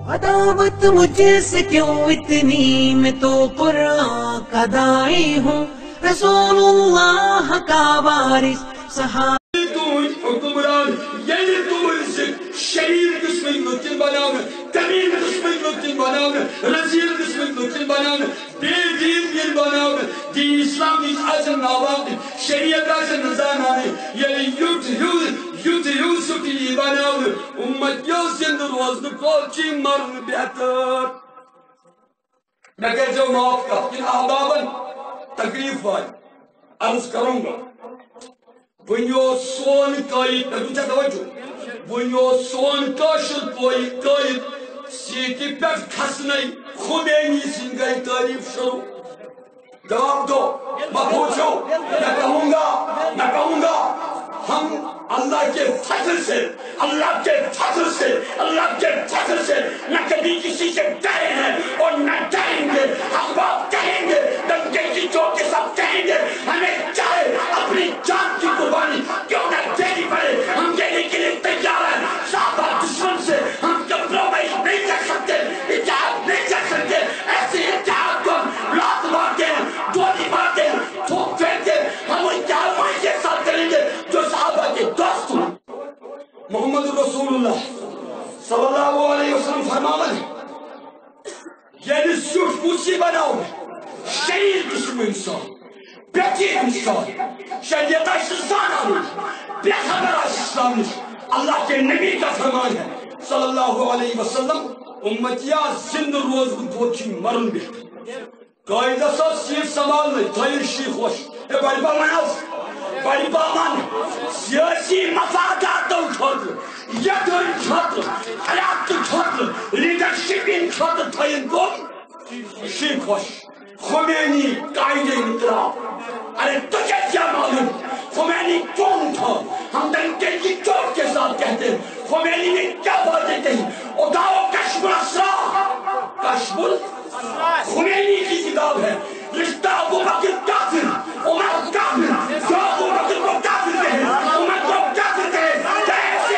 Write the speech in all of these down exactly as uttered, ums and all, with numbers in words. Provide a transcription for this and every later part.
عداوت مجھ سے کیوں اتنی، میں تو قرآن کا داعی ہوں، رسول اللہ کا وارث صحابہ حکمران یعنی تم شہید قسمت لطن بنانا، کمین قسمت لطن بنانا، رزیل قسمت لطن بنانا، بے دین دین بنانا، دین اسلام دین آسن ناواقع، شریعت آسن نظام آنے، یعنی یوت یوت یوت یوسف کی بنانا، امت یو زند روزن کوچی مرن بہتر۔ میں کہہ جو معاف کا ان احباباً تکلیف وائی عرض کروں گا، ونیو سون قائد نگوچا توجہ، ونیو سون کاشر قائد سیٹی پر کھسنائی خمینی سنگائی تعریف شروع۔ جواب دو، میں پوچھو، میں کہوں گا میں کہوں گا ہم اللہ کے فضل سے اللہ کے فضل سے اللہ کے فضل سے نہ کبھی کسی سے ڈرے ہیں اور نہ ڈریں گے، ہم بات کہیں گے، ڈنکے کی چوٹ کے ساتھ کہیں گے، ہمیں چاہے اپنی جان کی قربانی کیوں نہ دینی پڑے، ہم دینے کے لیے تیار ہیں۔ صحابہ دشمن سے ہم کمپرومائز نہیں کر سکتے، اتحاد نہیں کر سکتے، ایسے اتحاد کو ہم لات مارتے ہیں، گولی مارتے ہیں، تھوک پھینکتے ہیں، ہم اتحاد وہی کے ساتھ کریں گے جو صحابہ کے دوست ہوں۔ محمد رسول اللہ صلی اللہ علیہ وسلم فرماون یعنی سوٹ پوچھی بناؤ شہید قسم انسان، بیٹی انسان، شریعت اسلام آنے، بے خبر اسلام، اللہ کے نبی کا فرمان ہے صلی اللہ علیہ وسلم، امتیا زند روز پوچھی مرن بھی۔ قائدہ صاحب سیٹ سنبھال نہیں تھائر شیخ خوش اے بڑی بامان آس بڑی بامان سیاسی مفاداتوں چھوٹ یدن چھوٹ حیات چھوٹ لیڈرشپ ان چھوٹ تھائر کون شیخ خوش خمینی قائد انقلاب۔ ارے تجھے کیا معلوم خمینی کون تھا؟ ہم ڈنکے کی چوٹ کے ساتھ کہتے ہیں خمینی نے کیا باتیں کہی؟ اداؤ کشف الاسرار، کشف خمینی کی کتاب ہے، رشتہ ابو بکر کافر عمر کافر، جو ابو بکر کو کافر کہے عمر کو کافر کہے، کیسے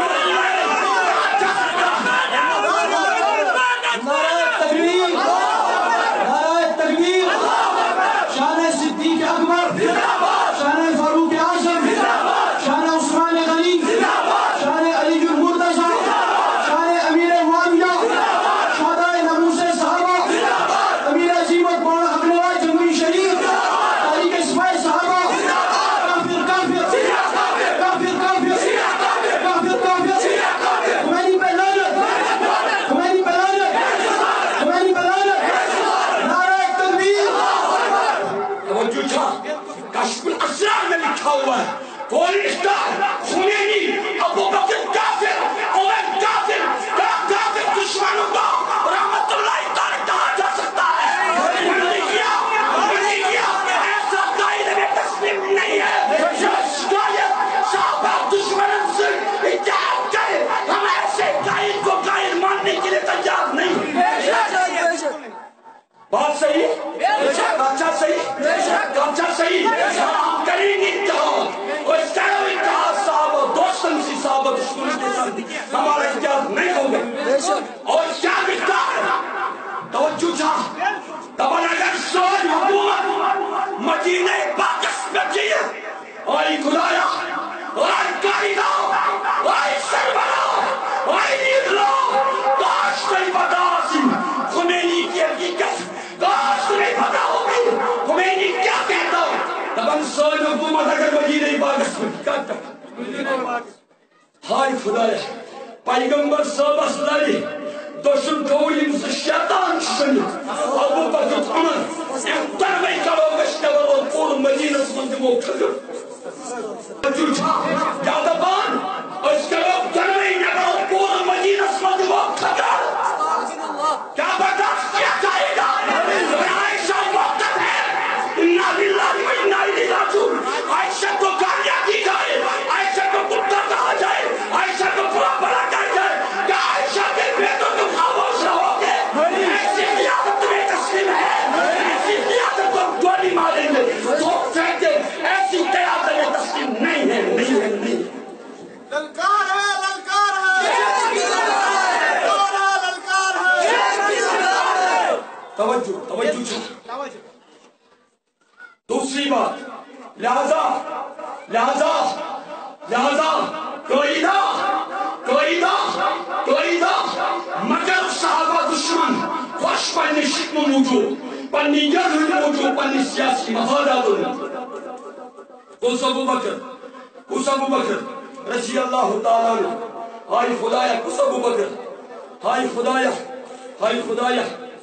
نعرہ تکبیر، نعرہ تکبیر، شان صدیق اکبر، شان فاروق اعظم، شان عثمان غنی، شان علی المرتضی، شان امیر معاویہ، شہدائے ناموس صحابہ، امیر عظیمت مولانا اقلیوا جھنگوی شریف، تاریخ سپاہی صحابہ، کافر کافر کافر کافر کافر کافر، خمینی پہ لعنت، خمینی پہ لعنت، خمینی پہ لعنت، نعرہ تکبیر۔ توجہ چھا کشف الاسرار میں لکھا ہوا ہے کوئی رشتہ خمینی ابو بکر کافر عمر کافر کا کافر دشمنوں کا رحمت اللہ تعالی کہا جا سکتا ہے؟ انہوں نے کیا انہوں نے کیا ایسا قائد میں تسلیم نہیں ہے جو شکایت صحابہ دشمنوں سے اتحاد کرے، ہم ایسے قائد کو قائد ماننے کے لیے تیار نہیں۔ بات صحیح کانچا صحیح کانچا صحیح ہم کریں گے اتحاد اور چاہے اتحاد صحابہ دوستن سی صحابہ دشمن کے ساتھ ہمارا اتحاد نہیں ہوگا۔ اور کیا لکھتا ہے توجہ چھا تبن اگر سوئی حکومت مدینہ باقس میں کی ہے آئی خدایا آئی قائدہ آئی سربراہ آئی لیڈرہ کاش نہیں پتا سی خمینی کی حقیقت، کاش نہیں پتا ہوگی خمینی کیا کہتا ہو۔ تبن سوئی حکومت اگر مدینہ باقس میں کہتا ہائے خدایا پیغمبر صاحب اسلائی دوشن کوئی مجھے شیطان شنید ابو بکر عمر ام تروی کرو گشتور اور پور مدینہ سمند وہ کھگر جوچا یادبان اس کرو تروی نگر اور پور مدینہ سمند وہ کھگر کیا بتا کیا چاہے گا عائشہ وقت ہے انا للہ و انا الیہ راجعون، عائشہ کو گالیاں دی جائے، عائشہ کو کتا کہا جائے، عائشہ کو برا بڑا کہا جائے، کیا عائشہ کے بیٹوں کو خاموش رہو گے؟ ایسی قیادت میں تسلیم ہے، ایسی قیادت کو گولی ماریں گے، تو پھینکے ایسی قیادت میں تسلیم نہیں ہے نہیں ہے نہیں توجہ توجہ دوسری بات لہذا لہذا لہذا کوئی نہ کوئی نہ کوئی نہ مگر صحابہ دشمن خوش پنہ شکم موجود پنہ ید موجود پنہ سیاسی مفادات کس ابو بکر کس ابو بکر رضی اللہ تعالیٰ عنہ ہائے خدایا کس ابو بکر ہائے خدایا ہائے خدایا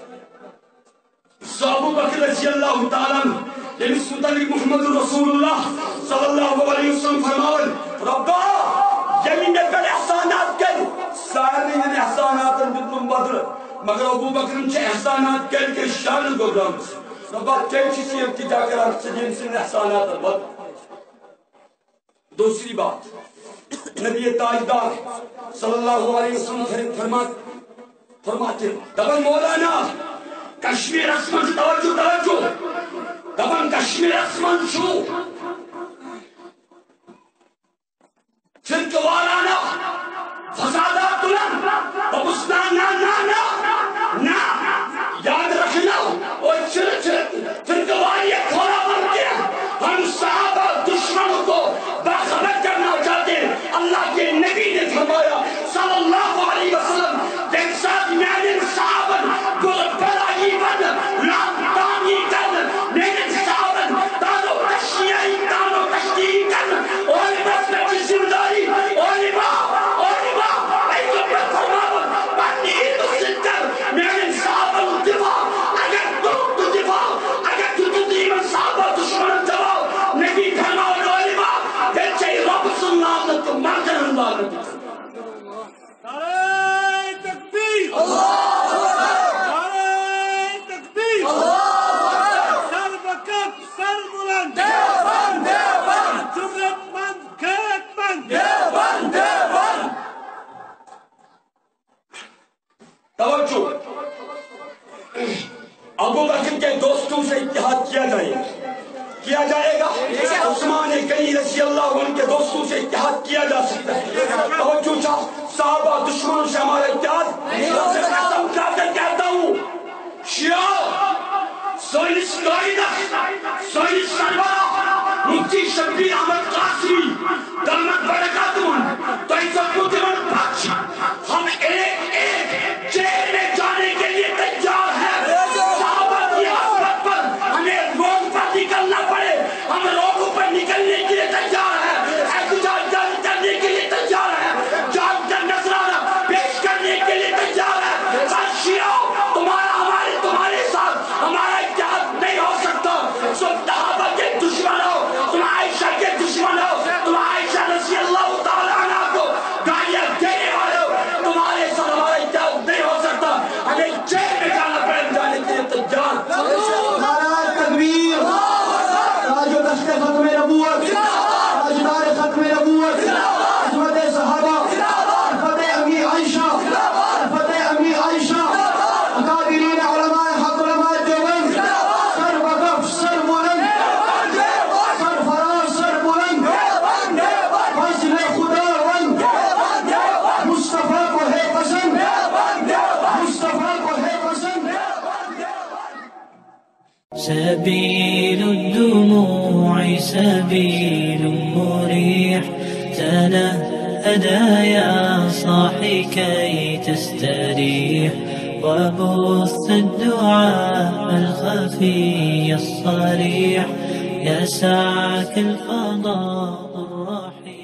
ابو بکر رضی اللہ تعالیٰ عنہ یمس متعلق محمد رسول اللہ صلی اللہ علیہ وسلم فرماون ربا یمین پر احسانات کر سارے ان احسانات بدون بدر مگر ابو بکر چھ احسانات کر کے شان گزرام ربا چھ سے ابتدا کرا سجن سے احسانات بد دوسری بات نبی تاجدار صلی اللہ علیہ وسلم فرماتے فرماتے دبن مولانا کشمیر اسمن توجہ توجہ دبن کشمیر اسمن چھو فرق وارانا فسادات لن ببسنا نا نا نا نا یاد رکھنا اور چرچ فرق واریہ کھولا بنتے ہم صحابہ دشمنوں کو باخبر کرنا چاہتے ہیں اللہ کے نبی نے فرمایا صلی اللہ علیہ وسلم ایک ساتھ میرے صحابن کو بلائی بن لانتانی کن میرے صحابن تانو کشیائی تانو کشتی کن اور بس میں کی ذمہ داری اور با اور با ایک پر فرماون بنی تو سنتر میرے صحابن دفاع اگر تو تو دفاع اگر تو تو دیمن صحابہ دشمن دفاع نبی فرماون اور با پھر چاہی رب سننا تو مرکن اللہ نبی توجہ ابو بکر کے دوستوں سے اتحاد کیا جائے کیا جائے گا عثمان غنی رضی اللہ عنہ کے دوستوں سے اتحاد کیا جا سکتا ہے توجہ چاہ صحابہ دشمنوں سے ہمارا اتحاد سے قسم کھا کر کہتا ہوں شیعہ سوئنس قائدہ سوئنس سربراہ مفتی شبیر احمد قاسمی دلمت برکاتون تو اس وقت من بخش ہم ایک ایک جیل میں جانے کے لیے تیار ہیں صحابہ کی عصمت پر ہمیں روڈ پر نکلنا پڑے ہم روڈوں پر نکلنے کے لیے تیار ہیں احتجاج جاری کرنے کے لیے تیار ہیں جان کا نذرانہ پیش کرنے کے لیے تیار ہیں شیعہ تمہارا ہمارے تمہارے ساتھ ہمارا اتحاد نہیں ہو سکتا تم صحابہ کے دشمن ہو تم عائشہ کے دشمن ہو تم عائشہ رضی اللہ تعالیٰ عنہ کو گالیاں دینے والے ہو تمہارے ساتھ ہمارا اتحاد نہیں ہو سکتا ہمیں جیل میں جانا پڑے جانے کے لیے تیار نعرہ تکبیر تاج و تخت ختم نبوت تاجدار ختم نبوت عظمت صحابہ فتح امی عائشہ فتح امی عائشہ اکابرین علماء حق علماء دیوبند سر وقف سر بلند سر فراز سر بلند فضل خدا وند مصطفیٰ کو ہے پسند مصطفیٰ کو ہے پسند سبيل الدموع سبيل مريح تنهدى يا صاحي كي تستريح وبث الدعاء الخفي الصريح يسعك الفضاء الرحيم